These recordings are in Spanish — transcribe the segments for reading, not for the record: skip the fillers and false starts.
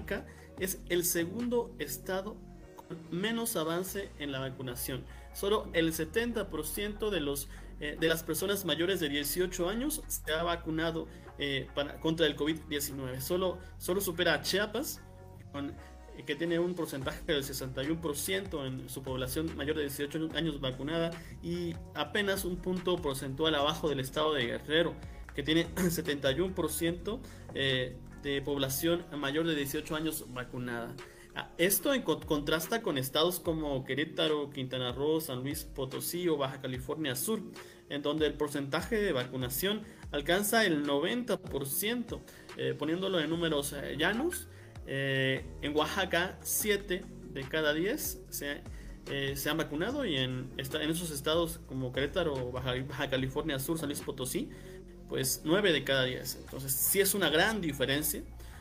Oaxaca es el segundo estado con menos avance en la vacunación. Solo el 70% de las personas mayores de 18 años se ha vacunado contra el COVID-19. Solo supera a Chiapas, que tiene un porcentaje del 61% en su población mayor de 18 años vacunada, y apenas un punto porcentual abajo del estado de Guerrero, que tiene 71% de población mayor de 18 años vacunada. Esto contrasta con estados como Querétaro, Quintana Roo, San Luis Potosí o Baja California Sur, en donde el porcentaje de vacunación alcanza el 90%. Poniéndolo en números llanos, en Oaxaca 7 de cada 10 se han vacunado, y en esos estados como Querétaro, Baja California Sur, San Luis Potosí, pues 9 de cada 10. Entonces sí es una gran diferencia.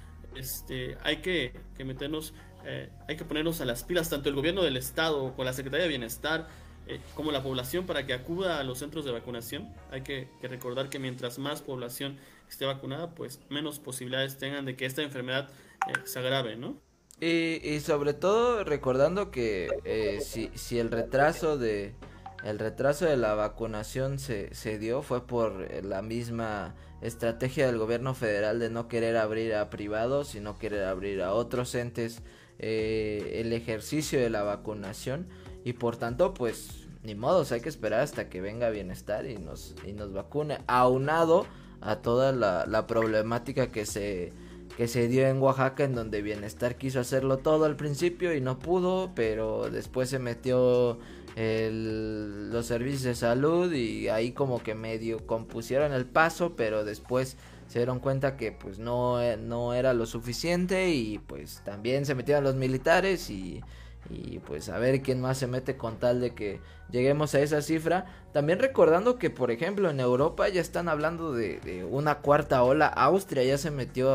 Hay que meternos, hay que ponernos a las pilas, tanto el gobierno del estado con la Secretaría de Bienestar, como la población, para que acuda a los centros de vacunación. Hay que recordar que mientras más población esté vacunada, pues menos posibilidades tengan de que esta enfermedad se agrave, ¿no? Y sobre todo recordando que si el retraso de la vacunación se dio fue por la misma estrategia del gobierno federal de no querer abrir a privados y no querer abrir a otros entes el ejercicio de la vacunación, y por tanto pues ni modos, hay que esperar hasta que venga Bienestar y nos vacune, aunado a toda la problemática que se dio en Oaxaca, en donde Bienestar quiso hacerlo todo al principio y no pudo, pero después se metió los servicios de salud y ahí como que medio compusieron el paso, pero después se dieron cuenta que pues no era lo suficiente, y pues también se metieron los militares y pues a ver quién más se mete con tal de que lleguemos a esa cifra. También recordando que por ejemplo en Europa ya están hablando de una cuarta ola. Austria ya se metió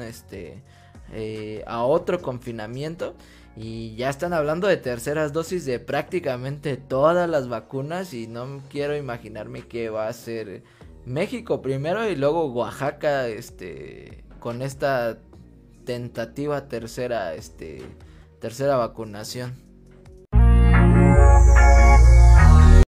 a otro confinamiento, y ya están hablando de terceras dosis de prácticamente todas las vacunas, y no quiero imaginarme qué va a hacer México primero y luego Oaxaca con esta tentativa tercera vacunación.